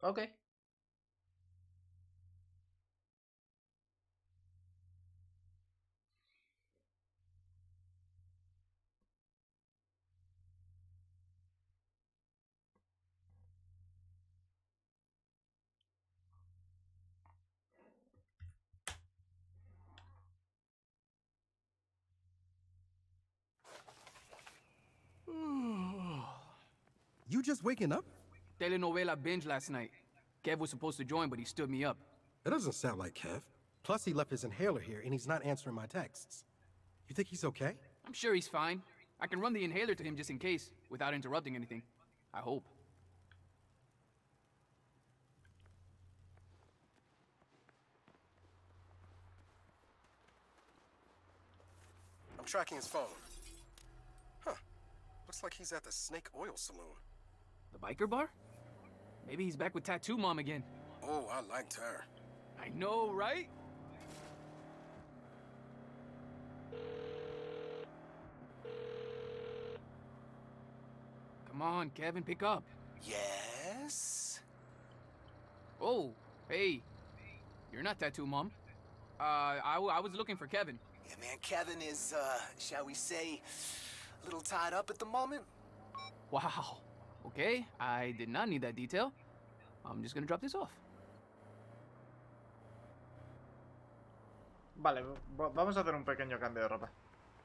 Ok. You just waking up? Telenovela binge last night. Kev was supposed to join, but he stood me up. That doesn't sound like Kev. Plus, he left his inhaler here, and he's not answering my texts. You think he's okay? I'm sure he's fine. I can run the inhaler to him just in case, without interrupting anything. I hope. I'm tracking his phone. Huh. Looks like he's at the Snake Oil Saloon. The biker bar? Maybe he's back with Tattoo Mom again. Oh, I liked her. I know, right? Come on, Kevin, pick up. Yes? Oh, hey. You're not Tattoo Mom. I was looking for Kevin. Yeah, man, Kevin is, shall we say, a little tied up at the moment. Wow. Okay, I did not need that detail. I'm just gonna drop this off. Vale, vamos a hacer un pequeño cambio de ropa.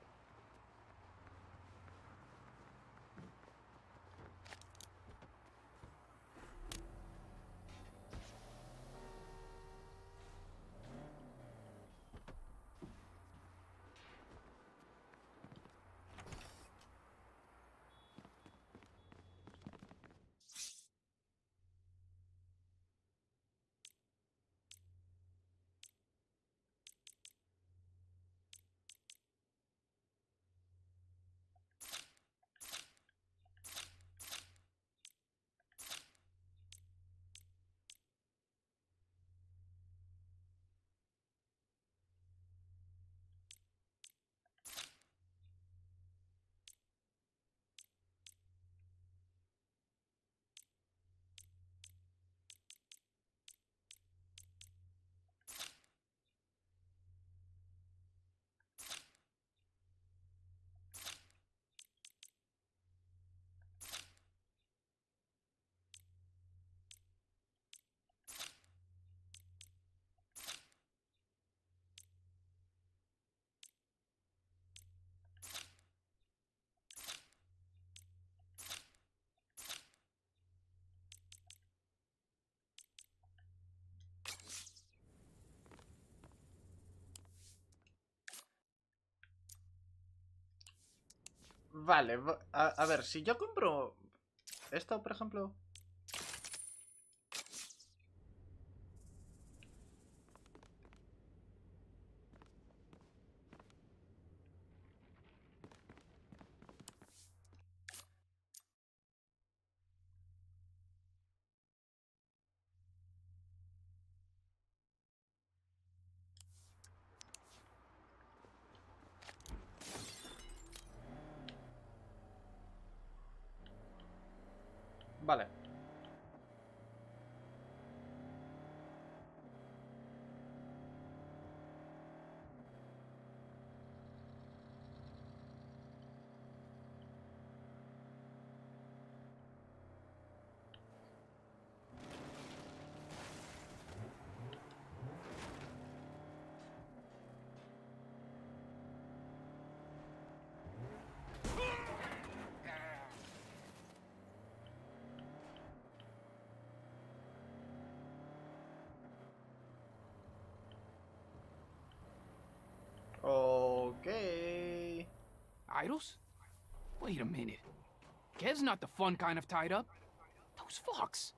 Vale, a ver, si yo compro esto, por ejemplo. Vale. Ok. Idols? Wait a minute. Kev's not the fun kind of tied up. Those fucks.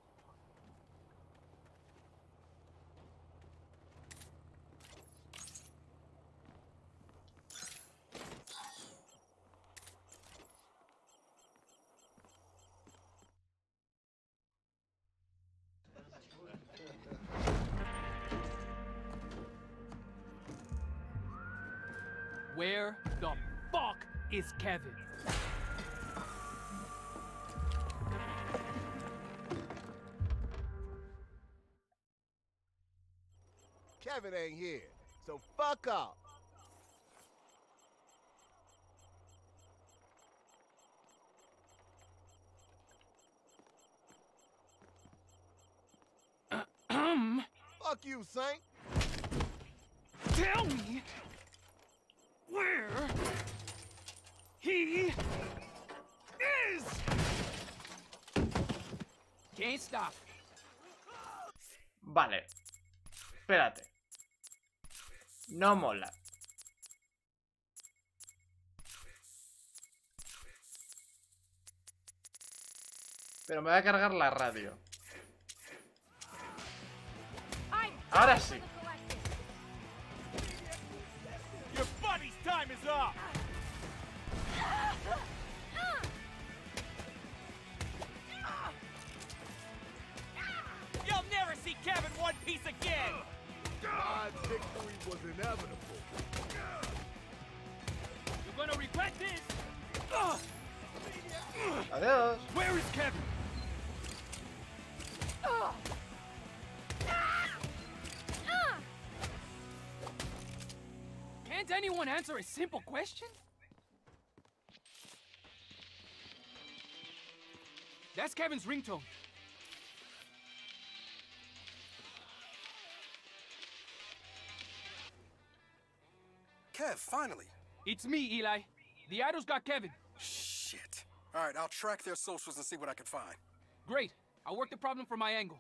Where the fuck is Kevin? Kevin ain't here, so fuck off. Fuck you, Saint. Tell me where he is. Can't stop. Vale. Espérate. No mola. Pero me voy a cargar la radio. Ahora sí. Your buddy's time is up. You'll never see Kevin one piece again! God's victory was inevitable. You're gonna regret this! Adiós. Where is Kevin? Can't anyone answer a simple question? That's Kevin's ringtone. Kev, finally. It's me, Eli. The idol's got Kevin. Shit. All right, I'll track their socials and see what I can find. Great. I'll work the problem from my angle.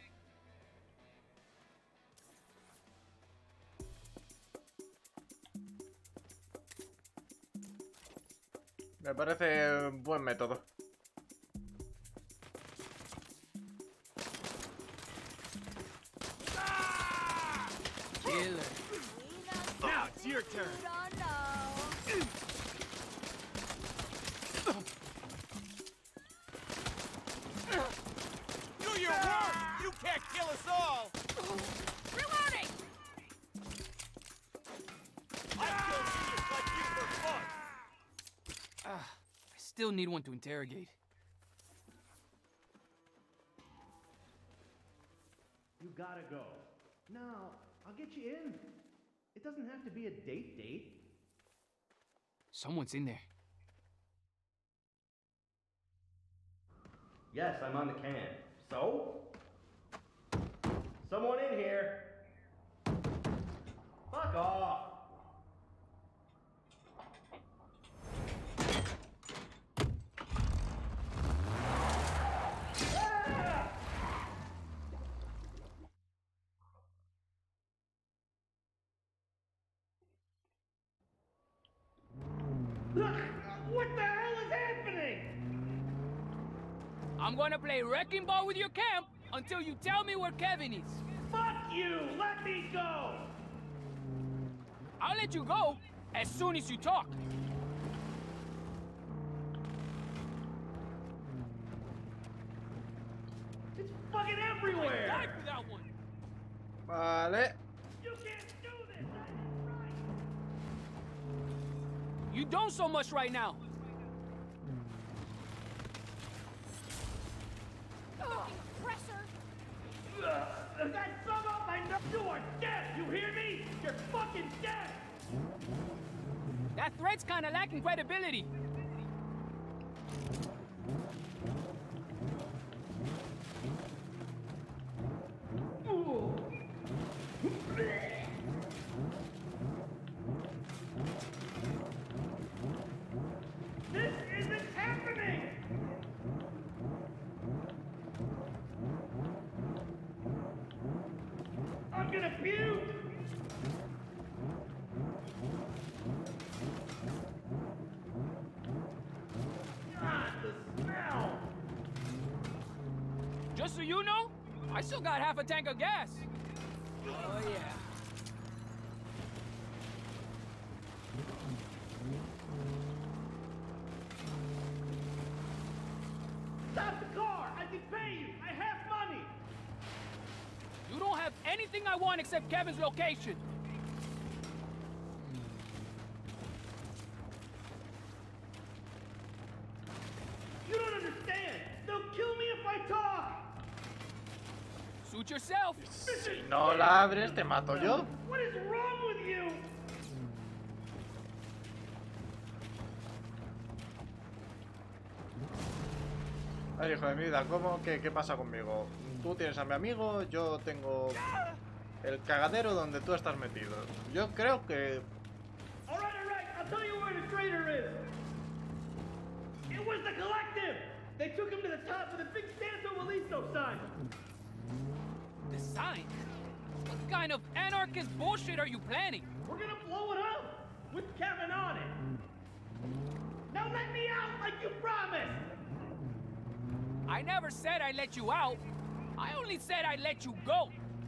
Me parece un buen método. Killer. Now it's your turn. Do your work! You can't kill us all! Reloading! I kill idiots like you for fun! I still need one to interrogate. You gotta go. No, I'll get you in. It doesn't have to be a date. Someone's in there. Yes, I'm on the can. So? Someone in here. Fuck off. What the hell is happening? I'm gonna play wrecking ball with your camp until you tell me where Kevin is. Fuck you! Let me go! I'll let you go as soon as you talk. It's fucking everywhere! I died for that one. Vale. You can't do this! Right. You don't so much right now. That son of a you are dead! You hear me? You're fucking dead! That threat's kinda lacking credibility. This isn't happening! I'm gonna puke! God, the smell! Just so you know, I still got half a tank of gas. Oh yeah. Stop the car! I can pay you! I have money! You don't have anything I want except Kevin's location. You don't understand! They'll kill me if I talk! Suit yourself. Si no la abres, te mato yo. What is wrong with you? A ver, hijo de mi vida, ¿cómo? ¿Qué pasa conmigo? Tú tienes a mi amigo, yo tengo el cagadero donde tú estás metido. Yo creo que... All right. I'll tell you where the traitor is. It was the collective. They took him to the top of the big Santo Malisto sign. The sign? What kind of anarchist bullshit are you planning? We're gonna blow it up with Kevin on it. Now let me out like you promised. I never said I'd let you out. I only said I'd let you go.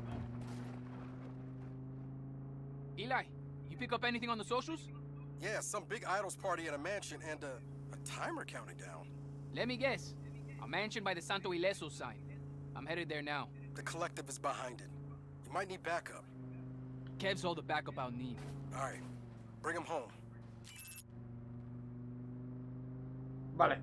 Eli, you pick up anything on the socials? Yeah, some big idols party at a mansion and a timer counting down. Let me guess. A mansion by the Santo Ileso sign. I'm headed there now. The collective is behind it. You might need backup. Kev's all the backup I'll need. All right, bring him home. Vale.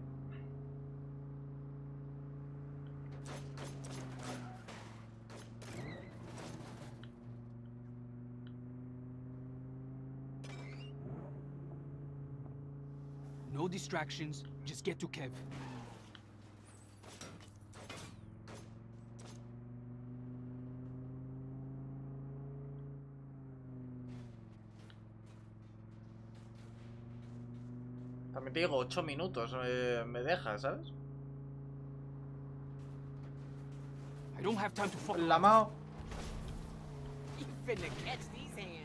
No distractions, just get to Kev. También te digo, 8 minutos me deja, ¿sabes? I don't have time to fuck La mao. You finna catch these hands.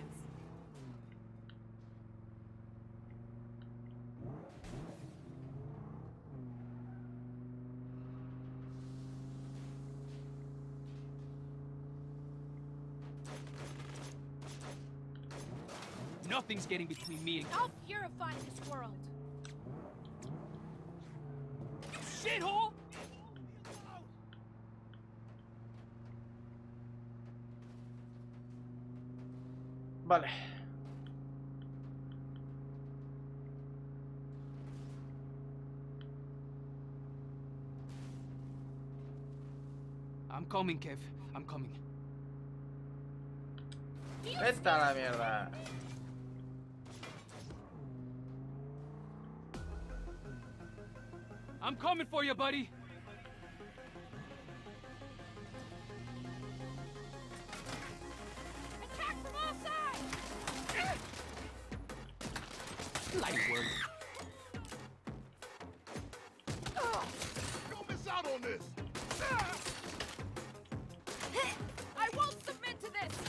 Nothing's getting between me and I'll purify this world. you, shithole! Vale. I'm coming, Kev. I'm coming. Esta la mierda. I'm coming for you, buddy. Attack from all sides! Light work. Don't miss out on this. I won't submit to this!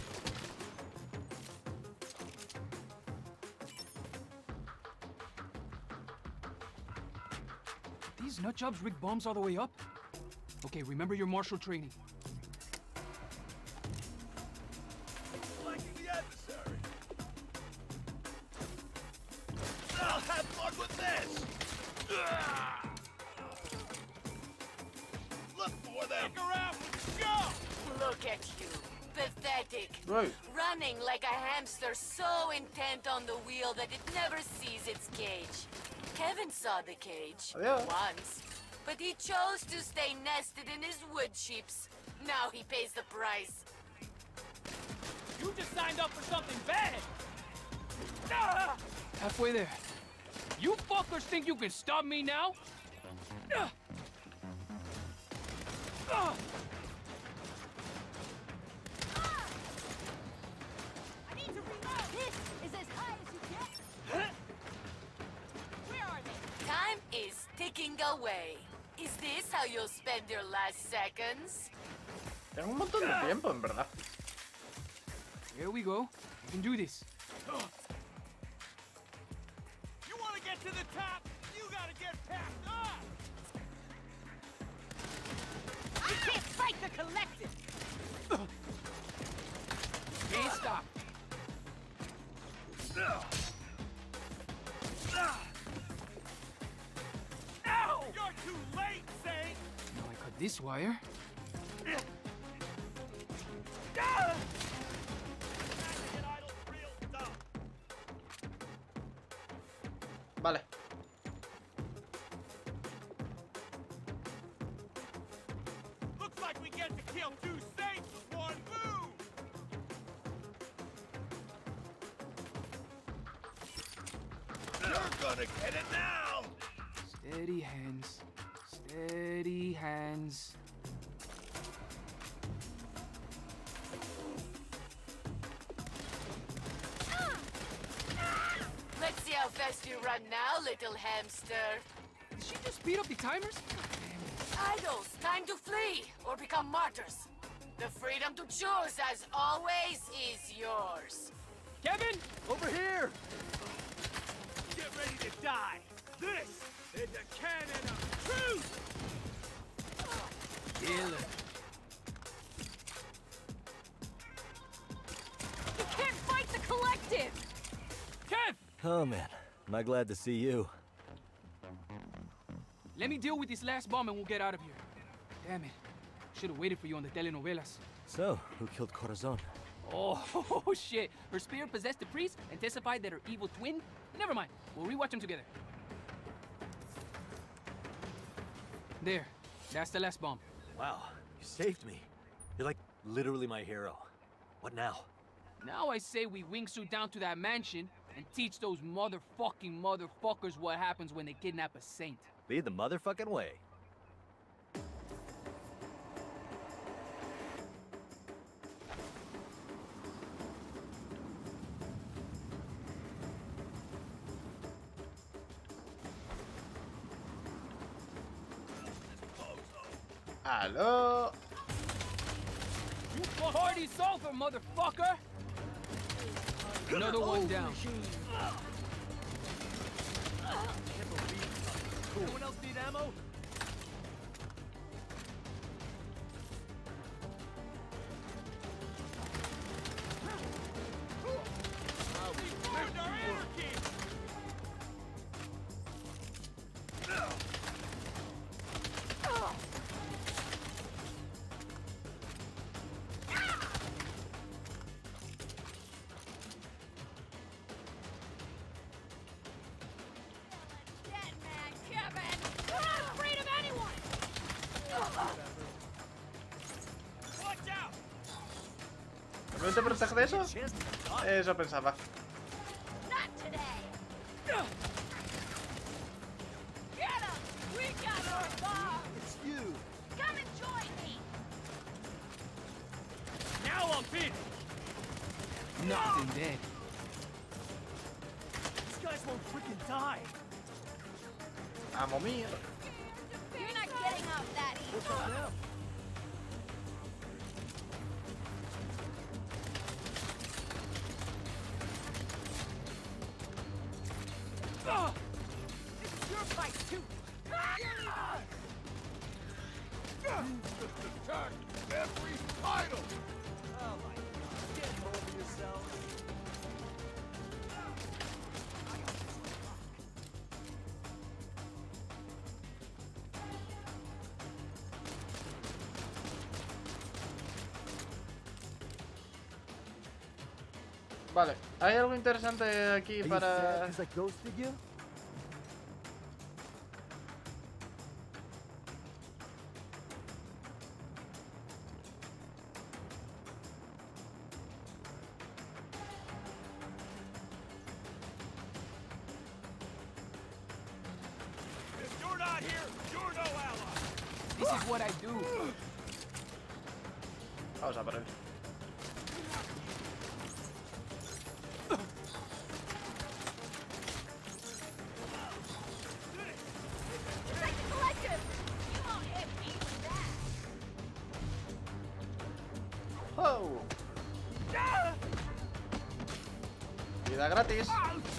These nutjobs rig bombs all the way up? Okay, remember your martial training. Liking the adversary. I'll have fun with this. Look for them. Look around. Go! Look at you. Pathetic. Right. Running like a hamster so intent on the wheel that it never sees its cage. Kevin saw the cage Adios. once, but he chose to stay nested in his wood chips. Now he pays the price. You just signed up for something bad! Ah! Halfway there. You fuckers think you can stop me now? Ah! Ah! I need to reload! This is as high as you get! Where are they? Time is ticking away. Is this how you'll spend your last seconds? Tengo un montón de tiempo, en verdad. Here we go. We can do this. You want to get to the top? You gotta get past us! You can't fight the collective! Can't stop. Ow! You're too late, Saint! Now I cut this wire. Ah! Get idle real dumb. Vale. Looks like we get to kill two Saints gonna get it now! Steady hands. Steady hands. Let's see how fast you run now, little hamster. Did she just speed up the timers? Idols, time to flee or become martyrs. The freedom to choose, as always, is yours. Kevin, over here. Get ready to die. This is a cannon of truth! Killer. You can't fight the collective! Kev, Oh man, am I glad to see you. let me deal with this last bomb and we'll get out of here. Damn it. Should have waited for you on the telenovelas. So, who killed Corazon? Oh, shit. Her spirit possessed the priest and testified that her evil twin... Never mind. We'll rewatch them together. There. That's the last bomb. Wow, you saved me. You're like literally my hero. What now? Now I say we wingsuit down to that mansion and teach those motherfuckers what happens when they kidnap a saint. Lead the motherfucking way. ¡Aló! You party sulfur, motherfucker! Another one down. Anyone else need ammo? We found our anarchy! Get mad, Kevin! We're not afraid of anyone! Watch out! ¿No te proteges de eso? Eso pensaba. Not today! Get him! We got our bomb! It's you! Come and join me! Now I'm finished! Nothing dead. These guys won't freaking die! A momir. You're not getting off that easy! What's up now? This is your fight, too! Attack every idol! Oh my god, get over yourself! Vale, ¿hay algo interesante aquí para...? I ghosted you? If you're not here, you're no ally! This is what I do. Vamos a por él. It's like the collective! You won't hit me with that! ¡Oh! Vida gratis.